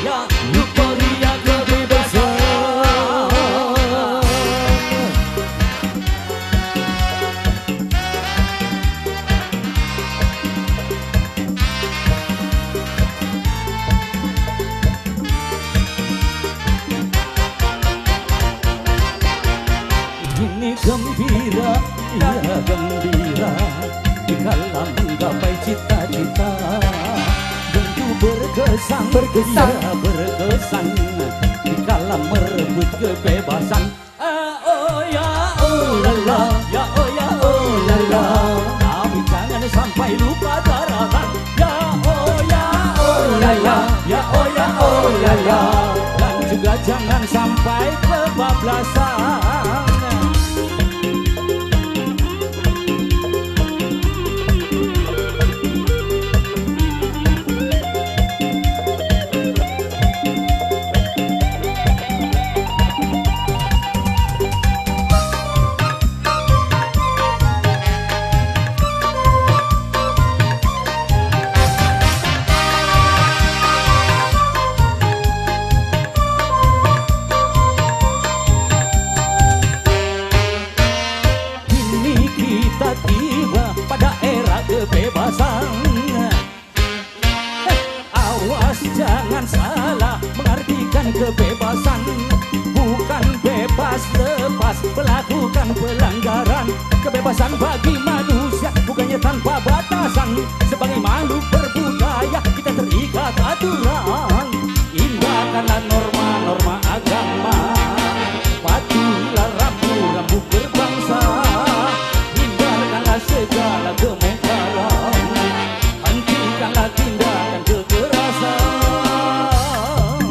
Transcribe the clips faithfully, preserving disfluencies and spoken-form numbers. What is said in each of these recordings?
ya euforia kebebasan. Ini gembira, ya gembira, di dalam menggapai cita-cita. Tentu berkesan, berkesan, ya berkesan, di dalam merebut kebebasan. Ah, oh ya, oh lala, ya oh ya, oh lala. Tapi jangan sampai lupa daratan. Ya oh ya, oh lala, ya oh ya, oh lala. Dan juga jangan sampai kebablasan. Tiba pada era kebebasan. Eh, awas jangan salah mengartikan kebebasan. Bukan bebas lepas melakukan pelanggaran. Kebebasan bagi manusia bukannya tanpa batasan. Sebagai makhluk berbudaya kita terikat aturan. Indahkanlah norma-norma agama. Patuhilah rambu-rambu berbangsa. Segala kemungkaran, hentikanlah tindakan kekerasan.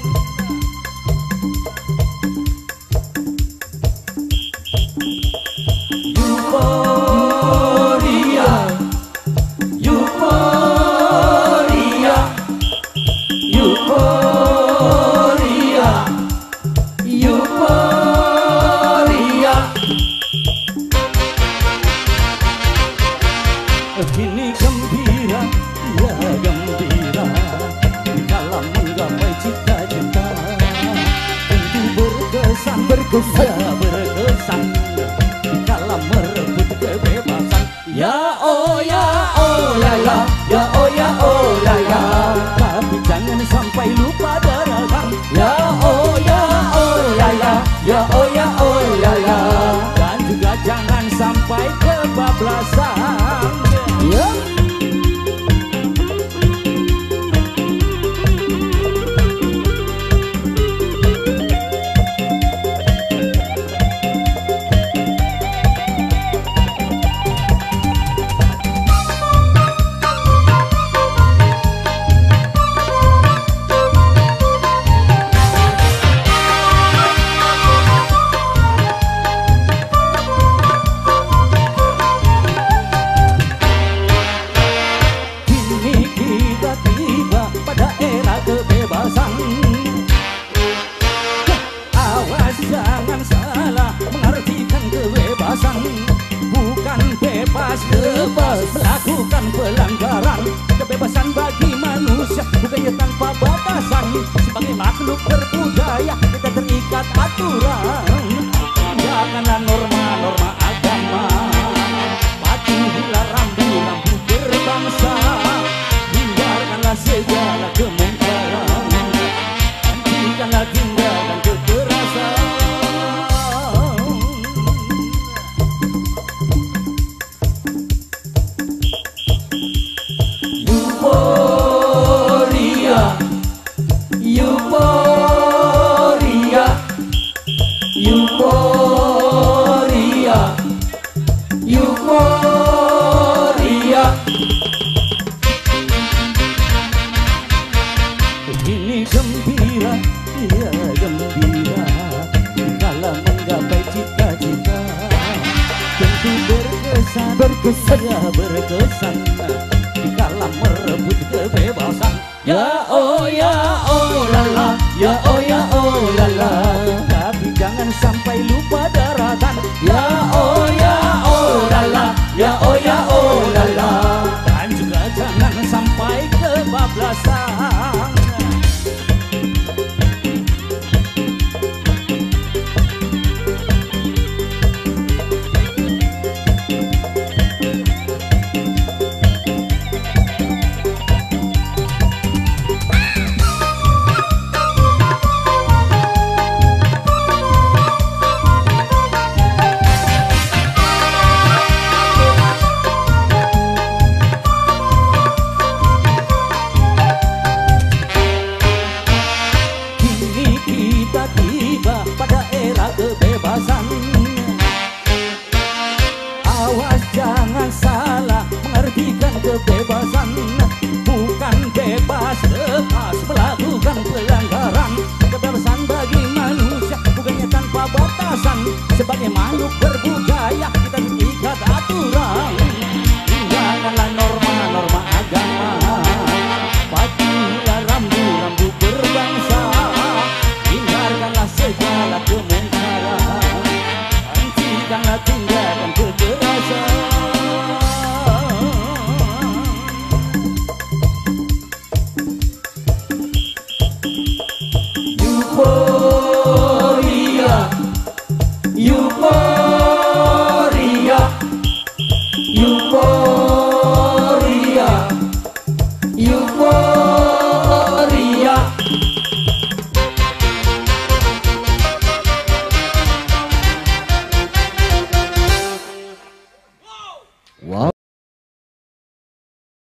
Euforia, euforia, euforia, euforia. Ini gembira, ya gembira, di dalam menggapai cita-cita. Tentu berkesan, berkesan, ya berkesan, di dalam merebut kebebasan. Ya oh ya oh lala, ya oh ya oh lala. Tapi jangan sampai lupa daratan. Ya oh ya oh lala, ya oh ya oh lala. Dan juga jangan sampai kebablasan. Yeah. Kebebasan. Awas jangan salah mengartikan kebebasan. Bukan bebas lepas melakukan pelanggaran. Kebebasan bagi manusia bukannya tanpa batasan. Sebagai makhluk berbudaya kita terikat aturan. Janganlah norma-norma agama. Patuhilah rambu-rambu berbangsa. Hindarkanlah segala kemungkaran. Hentikanlah tindakan kekerasan. Euforia, euforia, euforia, euforia. Ini gembira, ya gembira, dalam menggapai cita-cita. Tentu berkesan, berkesan, ya berkesan, dalam merebut kebebasan. Ya oh ya oh lala, ya oh ya oh lala. Tapi jangan sampai lupa daratan. Ya oh ya oh lala, ya oh ya oh lala. Dan juga jangan sampai kebablasan. hidupmu.